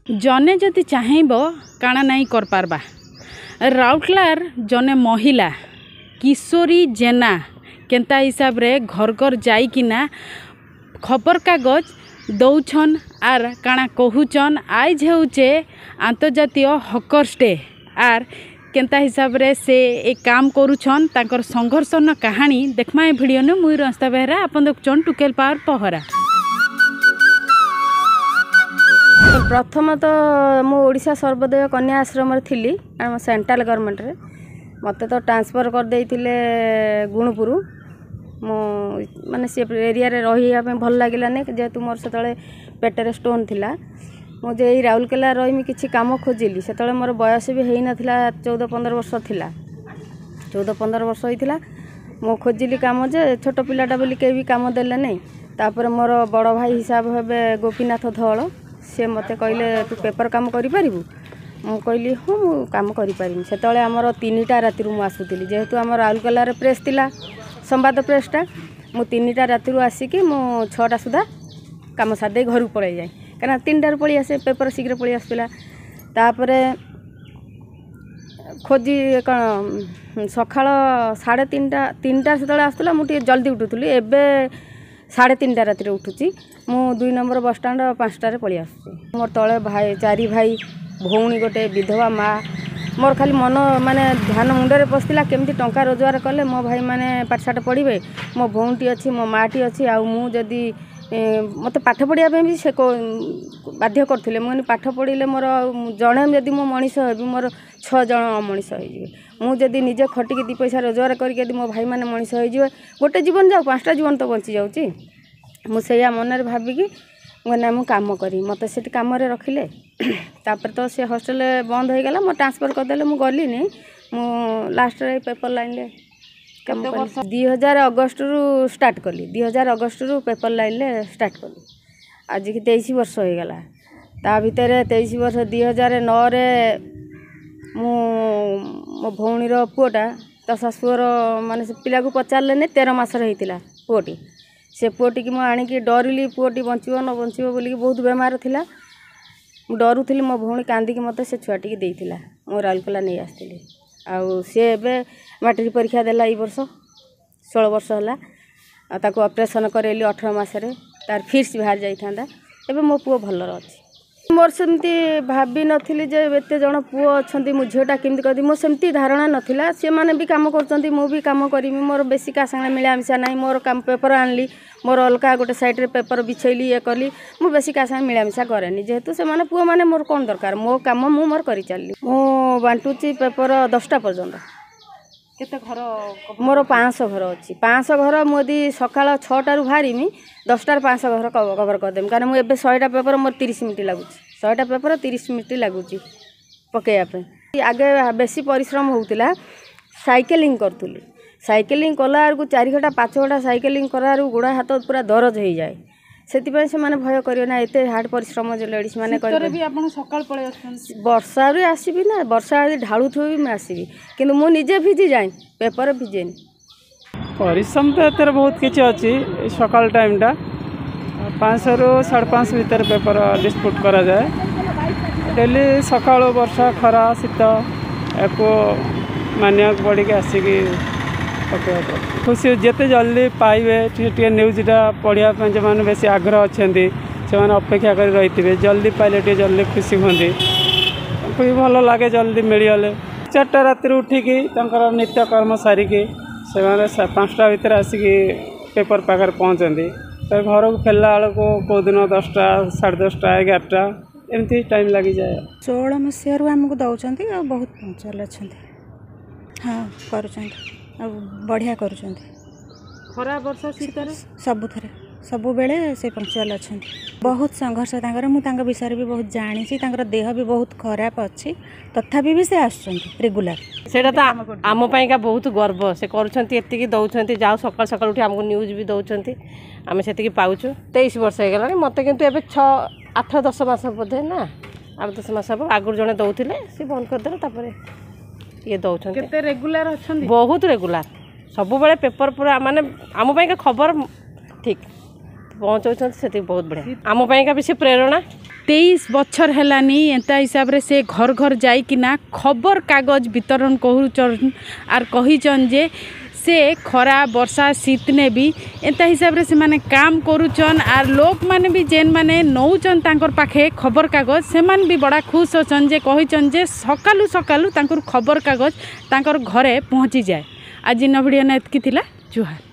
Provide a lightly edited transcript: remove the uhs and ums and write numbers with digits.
जने जदि चाहेब काना नहीं कर पारबा। राउरकेलार जने महिला किशोरी जेना केंता हिसाब रे घर घर जाइकिना खबर कागज दौछन आर काना कहूचन आज होचे अंतर्जातीय हकर्स डे आर केंता हिसाब रे से एक काम करूछन तांकर संघर्षन कहानी देखमा ए वीडियो ने मुई रास्ता बेहरा अपन देखछन टुकेल पावर पहरा। प्रथम तो मु ओडिशा सर्वोदय कन्या आश्रम थी सेंट्रल गवर्नमेंट रे मत तो ट्रांसफर कर देइथिले गुणपुर मो माने से एरिया रे रहिया पे भल लागिलाने जेहेतु मोर सेतले पेटरे स्टोन थिला मो जे राउरकेला रही किछि काम खोजिली सेतले मोर बयस भी हेई नथिला 14-15 वर्ष थिला 14-15 वर्ष होइथिला मो खोजिली काम जे छोट पिलाटा बोली के भी काम देले नै तापर मोर बड़ भाई हिसाब हेबे गोपीनाथ धळ से मते कहले तू पेपर काम करि परिबु मु कहली हां मु काम करि परिबि सेतले हमर 3टा राति रु मु आसुतिली जेहेतु हमर राउरकेला रे प्रेस थिला संवाद प्रेसटा मु 3टा राति रु आसिकी मु 6टा सुधा काम सादे घर पळै जाय कारण 3टा पळी आसे पेपर शीघ्र पळी आसला तापरे खोजी कण सखाळ 3:30 सेतले आस्तला मु जल्दी उठुतली एबे 3:30 राति रे उठुची मु 2 नंबर बस स्टैंड 5टा रे पळी आसुची मोर तळे भाई 4 भाई भौणी गोटे विधवा माँ मोर खाली मन माने ध्यान मुंडरे पसला केमती टंका रोजगार कले मो भाई माने पाठशाठ पढ़े मो भौणटी अच्छी मो माटी अच्छी आ मु जदि मत पाठ पढ़िया भी से बाध्य करथिले मुझे पाठ पढ़िले मोर जड़े जदि मो मनीष हेबी मोर 6 जन मनीष हो मु जदि निजे खटिकी 2 पैसा रोजगार करके मो भाई माने मनीष हो गोटे जीवन जाऊ 5टा जीवन तो बंची जाऊँगी मुझे मन भाविकी ना मु काम करी मत से कम रखिले तापर तो से हॉस्टल बंद हो गला मो ट्रांसफर करदे मु गली नहीं मु लास्ट रे पेपर लाइन ले काम 2000 अगस्त रु स्टार्ट कली 2000 अगस्त रु पेपर लाइन ले स्टार्ट कली आज की 23 वर्ष हो गला ता भीतर 23 वर्ष 2009 रे मु मो भौणीर पुओटा तो शाशुर माने से पिला को पचारले ने 13 मास रहितिला पुओटी से पुओटी की मु आनिकी डरली पुओटी बंचिबो न बंचिबो बोली बहुत बेमार थिला डरुली मो भौणी कांदिकी मत से छुआटी देइथिला मो राउरकेला नहीं आसती आउ सी एवं मैट्रिक परीक्षा देला ई वर्ष 16 वर्ष है ताको ऑपरेशन करेली 18 मासरे तार फिर्स बाहर जाइथा एवं मो पुओ भल अच्छी मोर सेमती भाभी नथिली जे एते जण पुओ अछंती मो झियोटा केमती करदी मो सेमती धारणा नथिला से माने भी काम करचंती मो भी काम करिमी मोर बेसी का संगे मिला मिसा नाही मोर काम पेपर आनली मोर अलका गोटे साइड रे पेपर बिछैली ये करली मो बेसी का संगे मिला मिसा करेनी जेहेतु से माने पुओ माने मोर कोन दरकार मो काम मो मोर करि चलली मो बांटुची पेपर 10टा पर्यंत केते घर मोर 500 घर अच्छी 500 घर मुझे सकाल 6टा रु बाहरीमी 10टा 500 घर कवर करदेमी कारण मुझे 100टा पेपर मोर 30 मिनिट लगुच 100टा पेपर 30 मिनिट लगुच पकड़ापे आगे बेसी परिश्रम होता साइकेलिंग करूली साइकेलिंग कला 4 घंटा 5 घंटा साइकेलिंग कला गोड़ा हाथ पूरा दरज हो जाए से माने भय करियो ना एते हार्ड परिश्रम जे लेडीज माने करे भी आपण सकाळ पळे आछन वर्षा रे आसीबी ना वर्षा यदि ढाळुथो भी मैं आसीबी किंतु मु निजे भिजी जाए पेपर भिजेनी परिश्रम तो एतर बहुत किछि अछि सकाळ टाइमटा 500 रु 5:30 भीतर पेपर डिस्ट्रीब्यूट करा जाए डेली सकाळ वर्षा खरा शीत एको मानियाक पड़ी के आसिकी खुशी जिते जल्दी पाइबे टे न्यूज़टा पढ़िया जो मैंने बेसी आग्रह अच्छा से अपेक्षा कर रही थे जल्दी पाइले टे जल्दी खुशी हमें भी भल लगे जल्दी मिलगले 4टा राति उठिकी नित्य कर्म सारिकी से 5टा भीतर आसिकी पेपर पाखे पहुँचती तो घर को फेरला बेलू कौ दिन 10टा 10:30 11टा एमती टाइम लगी जाए 16 मसीह आमको दौरान बहुत पंचुअल अच्छा हाँ कर बढ़िया कर खरा वर्षा शीतर सब बेले से पंचुअल अच्छा बहुत संघर्ष मुझे विषय भी बहुत जानी देह भी बहुत खराब अच्छी तथापि भी से आसुलार से आम पाइका बहुत गर्व से करती दौरान जाओ सकाल सकाल उठी आमको न्यूज भी दौरान आम से पाचु 23 वर्ष हो गला मत कि 8-10 मास बोधे ना 8-10 मास हम आगुरी जड़े दौले सी बंद करदे ये दौरान केते रेगुलर अछंती बहुत रेगुलर सब बेले पेपर पूरा माने आम खबर ठीक पहुँचाऊँ से बहुत बढ़िया आम पाइका भी से प्रेरणा 23 बछर हेलानी एंता हिसाब रे से घर घर जाइकिना खबर कागज वितरण करूचन आर कहिचन जे से खरा वर्षा शीत ने भी एंता हिसाब रे से माने काम करूचन आर लोक माने भी जेन माने नौचन तांकर पाखे खबर कागज से मान भी बड़ा खुश अछन जे कहिचन जे सकालू सकालू तांकर खबर कागज तांकर घरे पहुँची जाए। आज इन वीडियो ने एतकी थिला। जुहार।